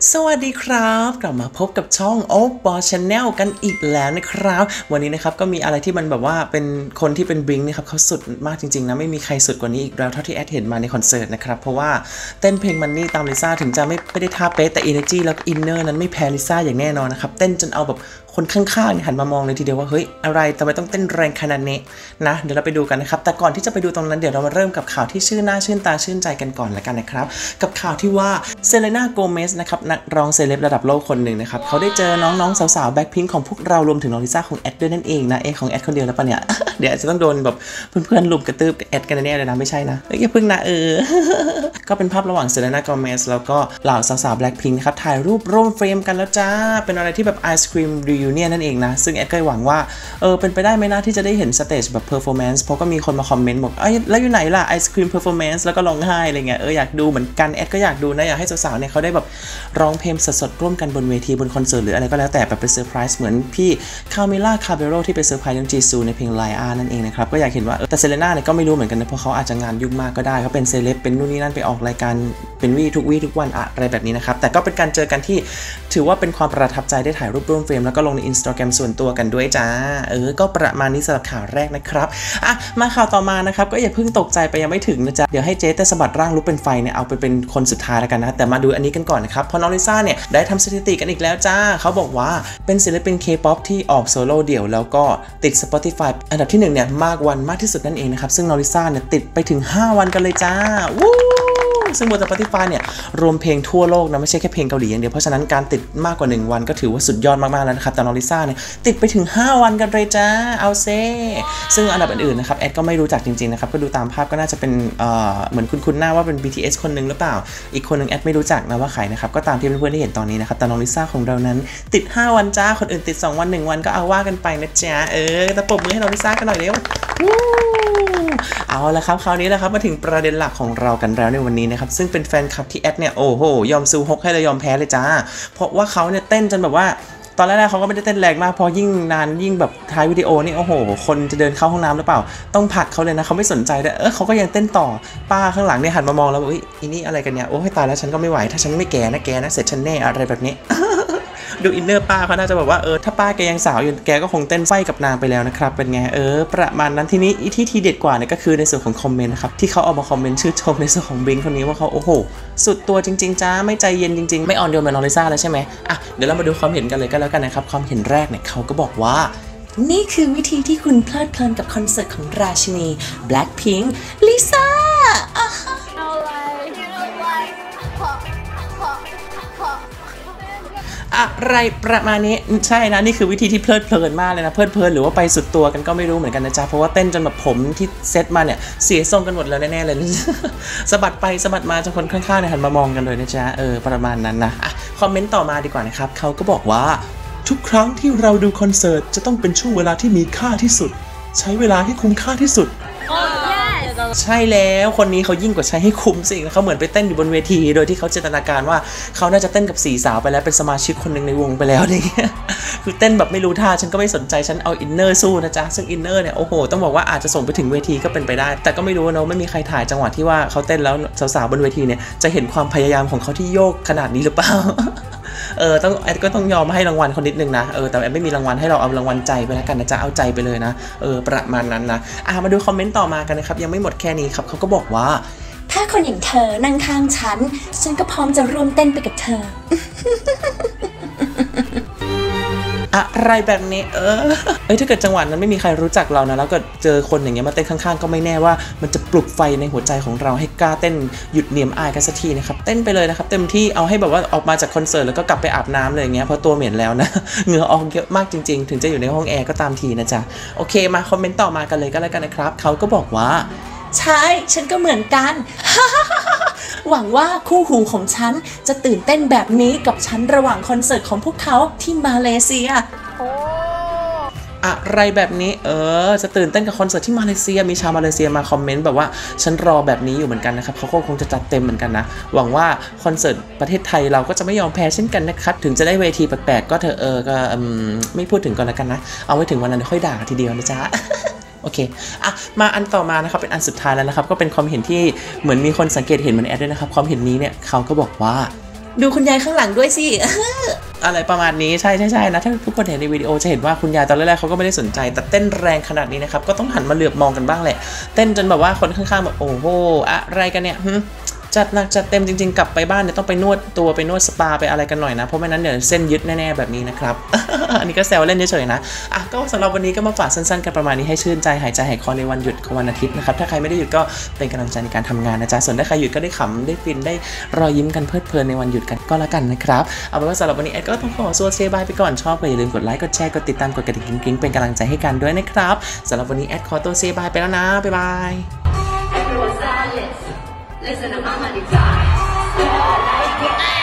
สวัสดีครับกลับมาพบกับช่องโอ๊ปอ Channel กันอีกแล้วนะครับวันนี้นะครับก็มีอะไรที่มันแบบว่าเป็นคนที่เป็นบลิงนะครับเขาสุดมากจริงๆนะไม่มีใครสุดกว่านี้อีกแล้วเท่าที่แอดเห็นมาในคอนเสิร์ตนะครับเพราะว่าเต้นเพลงมันนี่ตามลิซ่าถึงจะไม่ได้ท่าเป๊ะแต่ energy แล้วก็ inner นั้นไม่แพ้ลิซ่าอย่างแน่นอนนะครับเต้นจนเอาแบบคนข้างๆหันมามองเลยทีเดียวว่าเฮ้ยอะไรทำไมต้องเต้นแรงขนาดนี้นะเดี๋ยวเราไปดูกันนะครับแต่ก่อนที่จะไปดูตรงนั้นเดี๋ยวเรามาเริ่มกับข่าวที่ชื่นหน้าชื่นตาชื่นใจกันก่อนละกันนะครับกับข่าวที่ว่าเซเลน่าโกเมสนะครับนักร้องเซเลบระดับโลกคนหนึ่งนะครับเขาได้เจอน้องๆสาวๆแบ็คพิงค์ของพวกเรารวมถึงน้องลิซ่าของแอดด้วยนั่นเองนะของแอดคนเดียวแล้วปะเนี่ย เดี๋ยวอาจจะต้องโดนแบบเพื่อนๆลุมกระตืบแอดกันแน่เลยนะไม่ใช่นะอย่าพึ่งนะก็เป็นภาพระหว่างเซเลน่าโกเมสแล้วก็เหล่าสาวๆแบล็คพิงค์นะครับถ่ายรูปร่วมเฟรมกันแล้วจ้าเป็นอะไรที่แบบไอศครีมรีวิวเนียนั่นเองนะซึ่งแอดก็หวังว่าเป็นไปได้ไหมนะที่จะได้เห็นสเตจแบบเพอร์ฟอร์แมนซ์เพราะก็มีคนมาคอมเมนต์บอกแล้วอยู่ไหนล่ะไอศครีมเพอร์ฟอร์แมนซ์แล้วก็ร้องไห้อะไรเงี้ยอยากดูเหมือนกันแอดก็อยากดูนะอยากให้สาวๆเนี่ยเขาได้แบบร้องเพลงสดๆร่วมกันบนเวทีบนคอนเสิร์ตหรืออะไรก็แล้วแต่แบบเป็นเซอร์ไพรส์เหมือนพี่คาเมล่าคาเบโรที่ไปเซอร์ไพรส์น้องจีซูในเพลงไลอานั่นเองนะครับก็อยากเห็นว่าแต่เซเลน่าเนี่ยก็ไม่รู้เหมือนกันนะเพราะเขาอาจจะงานยุ่งมากก็ได้เขาเป็นเซเลบเป็นนู่นนี่นั่นไปออกรายการเป็นทุกวันอะไรแบบนี้นะครับแต่ก็เป็นการเจอกันที่ถือว่าเป็นความประทับใจได้ถ่ายรูปร่วมเฟรมแล้วก็ลงใน Instagram ส่วนตัวกันด้วยจ้าก็ประมาณนี้สำหรับข่าวแรกนะครับมาข่าวต่อมานะครับก็อย่าเพิ่งตกใจไปยังไม่ถึงนะจ๊ะเดี๋ยวให้เจ๊แต่สะบัดร่างลุกเป็นไฟเนี่ยเอาไปเป็นคนสุดท้ายแล้วกันนะแต่มาดูอันนี้กันก่อนนะครับเพราะน้องลิซ่าเนี่ยได้ทำสถิติกันอีกแล้วจ้าเขาบอกว่าเป็นศิลปิน K-POP ที่ออกโซโล่เดี่ยวแล้วก็ติด Spotify อันดับที่1เนี่ยมากที่สุดนั่นเองนะครับซึ่งน้องลิซ่าเนี่ยติดไปถึง5วันกันเลยจ้าซึ่งบน Spotify เนี่ยรวมเพลงทั่วโลกนะไม่ใช่แค่เพลงเกาหลีอย่างเดียวเพราะฉะนั้นการติดมากกว่า1วันก็ถือว่าสุดยอดมากๆแล้วนะครับแต่น้องลิซ่าเนี่ยติดไปถึง5วันกันเลยจ้าเอาเซ่ซึ่งอันดับอื่นๆนะครับแอดก็ไม่รู้จักจริงๆนะครับก็ดูตามภาพก็น่าจะเป็นเหมือนคุ้นๆหน้าว่าเป็น BTS คนนึงหรือเปล่าอีกคนนึงแอดไม่รู้จักนะว่าใครนะครับก็ตามที่เพื่อนๆได้เห็นตอนนี้นะครับแต่น้องลิซ่าของเรานั้นติด5วันจ้าคนอื่นติด2วัน1วันก็เอาว่ากันไปนะจ๊ะแต่ปรบมือให้น้องลิซ่ากันหน่อยเร็วเอาละครับคราวนี้แหละครับมาถึงประเด็นหลักของเรากันแล้วในวันนี้นะครับซึ่งเป็นแฟนคลับที่แอดเนี่ยโอ้โหยอมซูฮกให้เลยยอมแพ้เลยจ้าเพราะว่าเขาเนี่ยเต้นจนแบบว่าตอนแรกๆเขาก็ไม่ได้เต้นแรงมากพอยิ่งนานยิ่งแบบท้ายวิดีโอนี่โอ้โหคนจะเดินเข้าห้องน้ำหรือเปล่าต้องผลักเขาเลยนะเขาไม่สนใจเลยเขาก็ยังเต้นต่อป้าข้างหลังเนี่ยหันมามองแล้วว่าอีนี่อะไรกันเนี่ยโอ้ให้ตายแล้วฉันก็ไม่ไหวถ้าฉันไม่แก่นะเสร็จฉันแน่อะไรแบบนี้ดูอินเนอร์ป้าเขาน่าจะแบบว่าถ้าป้าแกยังสาวอยู่แกก็คงเต้นไฟกับนางไปแล้วนะครับเป็นไงประมาณนั้นทีนี้ที่ทีเด็ดกว่าเนี่ยก็คือในส่วนของคอมเมนต์นะครับที่เขาเอามาคอมเมนต์ชื่นชมในส่วนของบลิงคนนี้ว่าเขาโอ้โหสุดตัวจริงๆจ้าไม่ใจเย็นจริงๆไม่อ่อนโยนเหมือนน้องลิซ่าแล้วใช่ไหมเดี๋ยวเรามาดูความเห็นกันเลยก็แล้วกันนะครับความเห็นแรกเนี่ยเขาก็บอกว่านี่คือวิธีที่คุณเพลิดเพลินกับคอนเสิร์ตของราชินี Blackpink ลิซ่าอะไรประมาณนี้ใช่นะนี่คือวิธีที่เพลิดเพลินมากเลยนะเพลิดเพลินหรือว่าไปสุดตัวกันก็ไม่รู้เหมือนกันนะจ๊ะเพราะว่าเต้นจนแบบผมที่เซตมาเนี่ยเสียทรงกันหมดแล้วแน่ๆเลยสะบัดไปสะบัดมาจนคนข้างๆเนี่ยหันมามองกันเลยนะจ๊ะประมาณนั้นนะคอมเมนต์ต่อมาดีกว่านะครับเขาก็บอกว่าทุกครั้งที่เราดูคอนเสิร์ตจะต้องเป็นช่วงเวลาที่มีค่าที่สุดใช้เวลาให้คุ้มค่าที่สุดใช่แล้วคนนี้เขายิ่งกว่าใช้ให้คุ้มสิเขาเหมือนไปเต้นอยู่บนเวทีโดยที่เขาจินตนาการว่าเขาน่าจะเต้นกับ4 สาวไปแล้วเป็นสมาชิกคนหนึ่งในวงไปแล้วเนี่ยคือเต้นแบบไม่รู้ท่าฉันก็ไม่สนใจฉันเอาอินเนอร์สู้นะจ๊ะซึ่งอินเนอร์เนี่ยโอ้โหต้องบอกว่าอาจจะส่งไปถึงเวทีก็เป็นไปได้แต่ก็ไม่รู้นะไม่มีใครถ่ายจังหวะที่ว่าเขาเต้นแล้วสาวๆบนเวทีเนี่ยจะเห็นความพยายามของเขาที่โยกขนาดนี้หรือเปล่าแอดก็ต้องยอมให้รางวัลคนนิดนึงนะแต่แอดไม่มีรางวัลให้เราเอารางวัลใจไปแล้วกันนะจ๊ะเอาใจไปเลยนะประมาณนั้นนะมาดูคอมเมนต์ต่อมากันนะครับยังไม่หมดแค่นี้ครับเขาก็บอกว่าถ้าคนอย่างเธอนั่งข้างฉันก็พร้อมจะร่วมเต้นไปกับเธอ อะไรแบบนี้ถ้าเกิดจังหวะนั้นไม่มีใครรู้จักเรานะแล้วก็เจอคนอย่างเงี้ยมาเต้นข้างๆก็ไม่แน่ว่ามันจะปลุกไฟในหัวใจของเราให้กล้าเต้นหยุดเหนียมอายกันสักทีนะครับเต้นไปเลยนะครับเต็มที่เอาให้แบบว่าออกมาจากคอนเสิร์ตแล้วก็กลับไปอาบน้ำเลยอย่างเงี้ยเพราะตัวเหม็นแล้วนะเหงื่อออกเยอะมากจริงๆถึงจะอยู่ในห้องแอร์ก็ตามทีนะจ๊ะโอเคมาคอมเมนต์ต่อมากันเลยก็แล้วกันนะครับเขาก็บอกว่าใช่ฉันก็เหมือนกัน หวังว่าคู่หูของฉันจะตื่นเต้นแบบนี้กับฉันระหว่างคอนเสิร์ตของพวกเขาที่มาเลเซียอะไรแบบนี้จะตื่นเต้นกับคอนเสิร์ตที่มาเลเซียมีชาวมาเลเซียมาคอมเมนต์แบบว่าฉันรอแบบนี้อยู่เหมือนกันนะครับเขาคงจะจัดเต็มเหมือนกันนะหวังว่าคอนเสิร์ตประเทศไทยเราก็จะไม่ยอมแพ้เช่นกันนะครับถึงจะได้เวทีแปลกๆก็เธอก็ไม่พูดถึงก่อนแล้วกันนะเอาไว้ถึงวันนั้นค่อยด่าทีเดียวนะจ๊ะ โอเคมาอันต่อมานะครับเป็นอันสุดท้ายแล้วนะครับก็เป็นความเห็นที่เหมือนมีคนสังเกตเห็นเหมือนแอดด้วยนะครับความเห็นนี้เนี่ยเขาก็บอกว่าดูคุณยายข้างหลังด้วยสิ อะไรประมาณนี้ใช่นะถ้าทุกคนเห็นในวิดีโอจะเห็นว่าคุณยายตอนแรกๆเขาก็ไม่ได้สนใจแต่เต้นแรงขนาดนี้นะครับก็ต้องหันมาเหลือบมองกันบ้างแหละเต้นจนแบบว่าคนข้างๆแบบโอ้โหอะไรกันเนี่ยจัดหนักจัดเต็มจริงๆกลับไปบ้านเนี่ยต้องไปนวดตัวไปนวดสปาไปอะไรกันหน่อยนะเพราะไม่นั้นเดี๋ยวเส้นยึดแน่ๆแบบนี้นะครับ อันนี้ก็แซวเล่นเฉยๆนะก็สำหรับวันนี้ก็มาฝากสั้นๆกันประมาณนี้ให้ชื่นใจหายใจหายคอในวันหยุดของวันอาทิตย์นะครับถ้าใครไม่ได้หยุดก็เป็นกำลังใจในการทำงานนะจ๊ะส่วนถ้าใครหยุดก็ได้ขำได้ฟินได้รอยยิ้มกันเพลิดเพลินในวันหยุดกันก็แล้วกันนะครับเอาเป็นว่าสำหรับวันนี้แอดก็ต้องขอเซบายไปก่อนชอบก็อย่าลืมกดไลค์กดแชร์กดติดตามกดกระดิ่งกิ๊งๆเป็นกำลังใจให้กันด้วยนะครับสำหรับวันนี้แอดขอตัวเซบายไปแล้วนะบ๊ายบาย Listen to Mama Divine.